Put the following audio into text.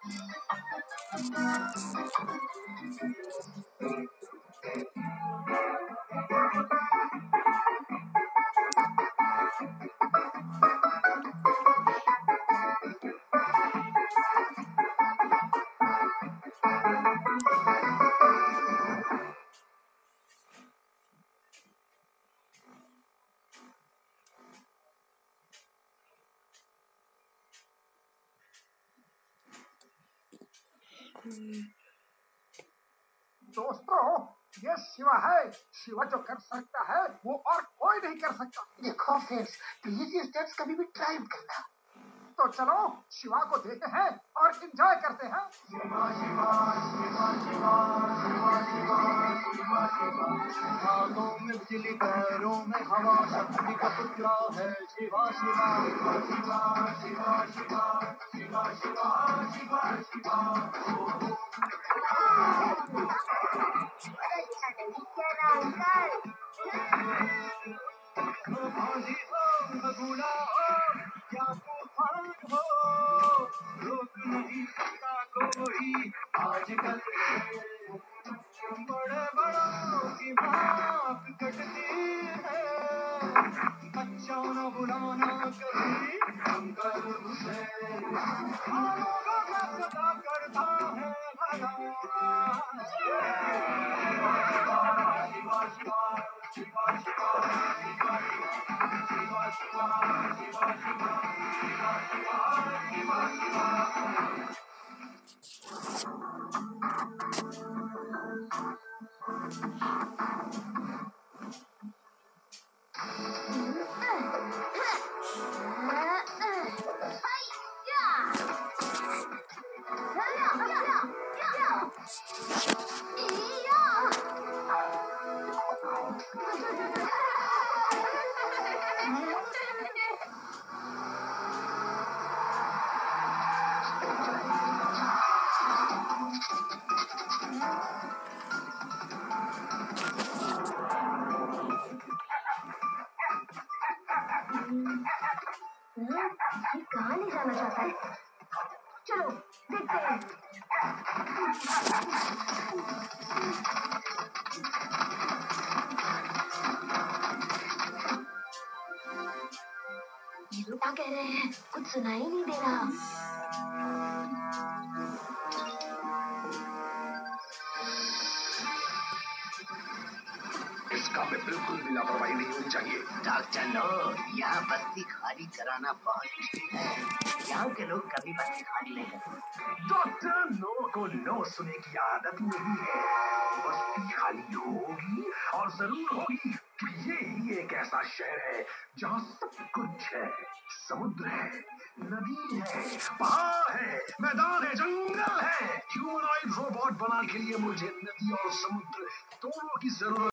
दोस्तों, ये शिवा है। शिवा जो कर सकता है वो और कोई नहीं कर सकता। देखो फ्रेंड्स, प्लीज ये स्टेप्स कभी भी ट्राई मत करना। तो चलो शिवा को देखते हैं और एंजॉय करते हैं। शिवा शिवा शिवा शिवा शिवा शिवा शिवा शिवा, हाथों में बिजली पैरों में हवा, शक्ति का पुतला है शिवा शिवा शिवा शिवा शिवा शिवा शिवा शिवा शिवा शिवा। भांजी हो बगुला हो या तूफान हो, रोक नहीं सकता कोई आजकल। बड़े बड़ों की बात कटती है, अच्छा न बुलाना कभी हम कर उसे, लोगों का सदा करता है भला। शिवा शिवा शिवा शिवा शिवा शिवा शिवा शिवा शिवा शिवा। ये कहाँ ले जाना चाहता है? चलो देखते हैं। ये लोग क्या कह रहे हैं? कुछ सुनाई नहीं दे रहा। इसका में बिल्कुल भी लापरवाही नहीं होनी चाहिए। डॉक्टर नो, यहाँ बस्ती खाली कराना बहुत मुश्किल है। यहाँ के लोग कभी बस्ती खाली नहीं करते। डॉक्टर नो को नो सुनने की आदत नहीं है। बस्ती खाली होगी और जरूर होगी। ये ही एक ऐसा शहर है जहाँ सब कुछ है। समुद्र है, नदी है, पहाड़ है, मैदान है, जंगल है। ह्यूमनॉइड रोबोट बनाने के लिए मुझे नदी और समुद्र दोनों की जरूरत